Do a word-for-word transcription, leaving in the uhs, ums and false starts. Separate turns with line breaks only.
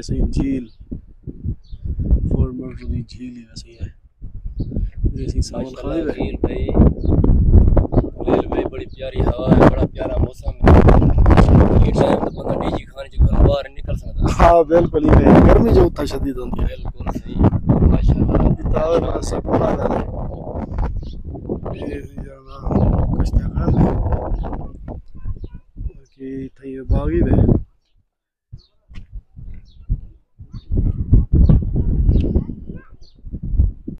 सही झील फॉर्मर दी झील ही वैसे ही है ये सही सावन खाने में
झील भाई झील भाई बड़ी प्यारी हवा है बड़ा प्यारा मौसम है ये टाइम तो बंदा डीजी खाने जो घर बाहर निकल सकता
हाँ बिल्कुल ही भाई गर्मी जो उतना शदीद होती है
बिल्कुल सही माशाल्लाह
इतना ना सकून आ रहा है ये ज्यादा कष्ट कर कि थई बागी में